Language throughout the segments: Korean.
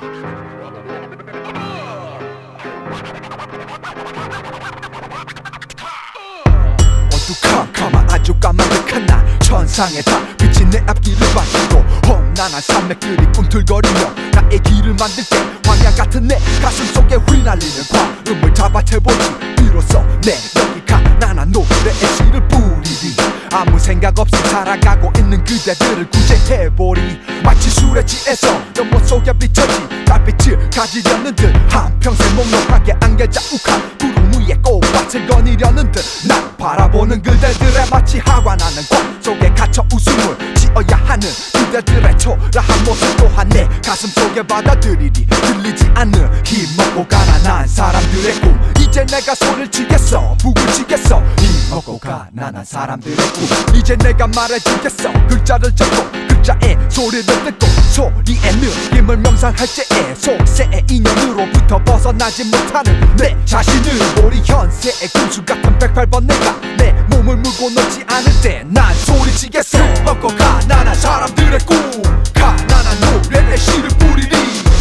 어두컴컴한 아주 까마득한 나 천상의 달 빛이 내 앞길을 밝히고 험난한 산맥들이 꿈틀거리며 나의 길을 만들 때 황야 같은 내 가슴 속에 휘날리는 과음을 잡아채보지 비로소 내 여기 가난한 노래의 씨를 뿌리리 아무 생각 없이 살아가고 있는 그대들을 구제해보리 마치 술에 취해서 연못 속에 비춰진 달빛을 가지려는 듯 한평생 몽롱하게 안겨자 욱한 구름 위에 꽃밭을 거니려는 듯 난 바라보는 그대들의 마치 하관하는 광 속에 갇혀 웃음을 지어야 하는 그대들의 초라한 모습 또한 내 가슴 속에 받아들이리 들리지 않는 힘먹고 가난한 사람들의 꿈 이제 내가 소리를 치겠어 북을 치겠어 힘먹고 가난한 사람들의 꿈 이제 내가 말해주겠어 글자를 적고 글자의 소리를 듣고 소리의 느낌을 명상할 때에 속세의 인연으로부터 벗어나지 못하는 내 자신을 우리 현세의 군수 같은 108번 내가 내 몸을 물고 넘지 않을 때 난 소리치겠어 힘먹고 가난한 사람들의 꿈 가난한 노래의 씨를 뿌리리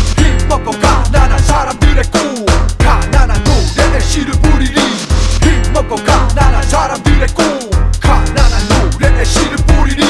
힘먹고 가난한 사람들의 꿈 가난한 노래의 씨를 뿌리리 힘먹고 가난한 사람들의 꿈 가난한 노래의 씨를 뿌리리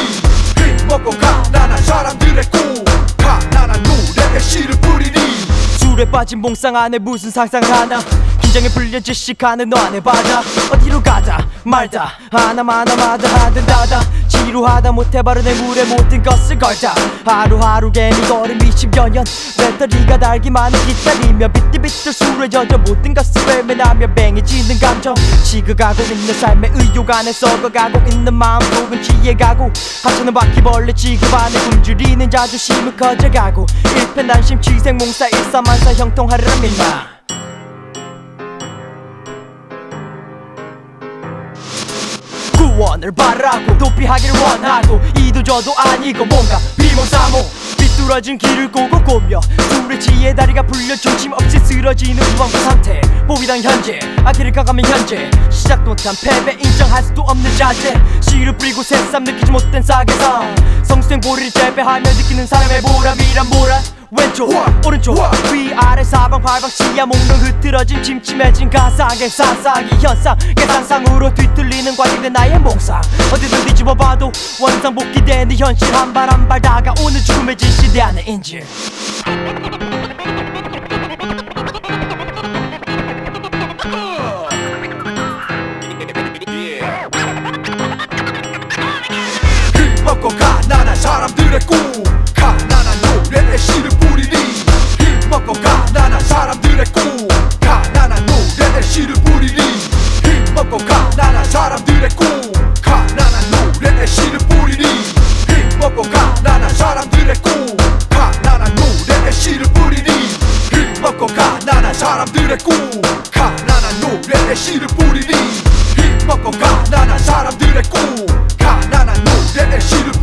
힘먹고 가난한 사람들의 꿈 가난한 노래의 씨를 뿌리리 술에 빠진 몽상 안에 무슨 상상하나 긴장에 풀려 질식하는 너 안에 바다 어디로 가다 말다 하나마다 하든다다 지루하다 못해 바로 내 물에 모든 것을 걸다 하루하루 괜히 걸음 20여 년 배터리가 달기만을 기다리며 비틀비틀 술에 젖어 모든 것을 외면하며 뱅해지는 감정 지그가고 있는 삶의 의욕 안에 썩어가고 있는 마음 속은 취해가고 하찮은 바퀴벌레 지급 안에 굶주리는 자존심은 커져가고 일편단심 취생몽사 일사만사 형통하리라 민마 구원을 바라고 도피하기를 원하고 이도저도 아니고 뭔가 비몽사몽 비뚤어진 길을 고고 고며 술에 취해 다리가 풀려 중심없이 쓰러지는 무방비 상태 보이던 현재 앞길을 가가면 현재 시작도 못한 패배 인정할 수도 없는 자제 씨를 뿌리고 새삼 느끼지 못된 사계상 성수생 고리를 재배하며 느끼는 사람의 보람이란 보람 왼쪽 오른쪽 위아래 사방팔방 지하 몽롱 흐트러진 침침해진 가상의 사사기 현상 계산상으로 뒤틀리는 관리된 나의 몽상 어디든 뒤집어봐도 원상복귀되는 현실 한 발 한 발 다가오는 죽음의 진실대 안에 인질 힘먹고 가난한 사람들의 꿈 가난한 노래의 씨를 뿌리리 힘먹고 가난한 사람들의 꿈 가난한 노래의 씨를 뿌리리 힘먹고 가난한 사람들의 꿈 가난한 노래의 씨를 뿌리리 힘먹고 가난한 사람들의 꿈 가난한 노래의 씨를 뿌리리 힘먹고 가난한 사람들의 꿈 가난한 노래의 씨를 뿌리리 힘먹고 가난한 사람들의 꿈 가난한 노래의 씨를